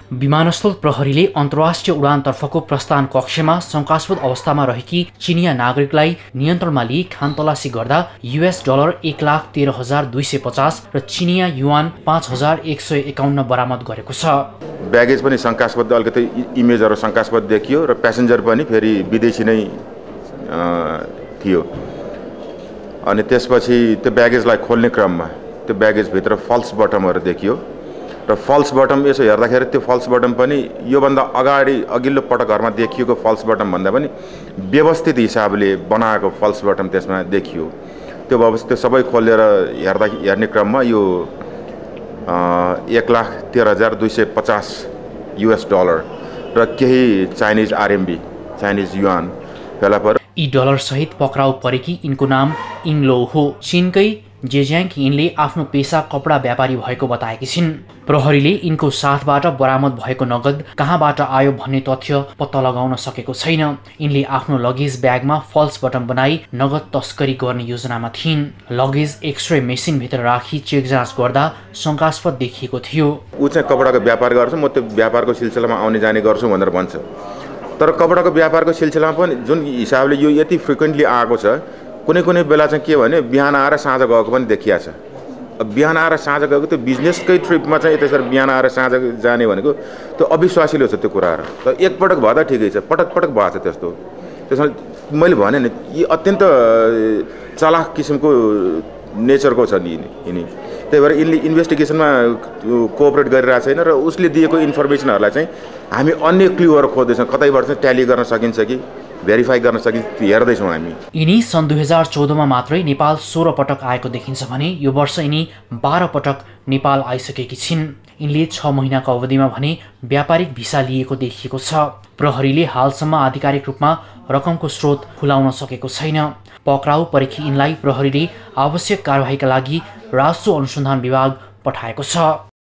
विमानस्थल प्रहरीले अन्तर्राष्ट्रिय उडानतर्फको प्रस्थान कक्षमा शंकास्पद अवस्थामा रहेकी चिनिया नागरिकलाई नियन्त्रणमा लिई खानतलासी गर्दा $1,13,250 र चिनिया युआन 5,151 बरामद गरेको छ। ब्यागेज पनि शंकास्पद अलिकति इमेजहरु शंकास्पद देखियो र प्यासेन्जर पनि फेरि विदेशी नै थियो। अनि त्यसपछि त्यो ब्यागेजलाई खोल्ने क्रममा त्यो ब्यागेज भित्र फल्स बटमहरु देखियो र फल्स बटम यसो हेर्दाखेरि त्यो फल्स बटम पनि यो भन्दा अगाडि अघिल्लो पटकहरुमा देखिएको फल्स बटम भन्दा पनि व्यवस्थित हिसाबले बनाएको फल्स बटम त्यसमा देखियो। त्यो व्यवस्थित सबै खोलेर हेर्ने क्रममा यो $1,13,250 र केही चाइनिज आरएमबी चाइनिज युआन फेला पर। यी डलर सहित पक्राउ परेकी यिनको नाम इङलो हो। चीनकै जेज्याङ यिनले आफ्नो पेशा कपडा व्यापारी भएको बताएकी छिन्। प्रहरीले यिनको साथबाट बरामद भएको नगद कहाँबाट आयो भन्ने तथ्य पत्ता लगाउन सकेको छैन। यिनले आफ्नो लगेज ब्यागमा फल्स बटम बनाई नगद तस्करी गर्ने योजनामा थिइन्। लगेज एक्सरे मेसिन भित्र राखी चेक जाँच गर्दा शंकास्पद देखिएको थियो। उ चाहिँ कपडाको व्यापार गर्छ, म त्यो व्यापारको सिलसिलामा आउने जाने गर्छु भनेर भन्छ। तर कपडाको व्यापारको सिलसिलामा पनि जुन हिसाबले यो यति फ्रिक्वेन्टली आएको छ, कुनै कुनै बेला चाहिँ के भने बिहान आएर साँझ गएको पनि देखिया छ। बिहान आएर साँझ गएको त्यो बिजनेसकै ट्रिपमा चाहिँ त्यसरी बिहान आएर साँझ जाने भनेको त्यो अविश्वासिलो छ त्यो कुराहरु। त एकपटक भदा ठिकै छ, पटक पटक भएको छ त्यस्तो। त्यसमा मैले भने नि यी अत्यन्त चालाक किसिमको नेचरको छ नि यिनी। त्यही भएर यिनले इन्भेस्टिगेसनमा कोअपरेट गरिरहेको छैन र उसले दिएको इन्फर्मेसनहरुलाई चाहिँ हामी अन्य क्लुहरु खोज्दैछौँ, कतैबाट चाहिँ ट्याली गर्न सकिन्छ कि भेरिफाई गर्न सकिन्छ हेर्दैछौँ हामी। यिनी सन् 2014 मा मात्रै नेपाल 16 पटक आएको देखिन्छ भने यो वर्ष यिनी 12 पटक नेपाल आइसकेकी छिन्। यिनले 6 महिनाको अवधिमा भने व्यापारिक भिसा लिएको देखिएको छ। प्रहरीले हालसम्म आधिकारिक रूपमा रकमको स्रोत खुलाउन सकेको छैन। पक्राउ परेकी यिनलाई प्रहरीले आवश्यक कारबाहीका लागि राजस्व अनुसन्धान विभाग पठाएको छ।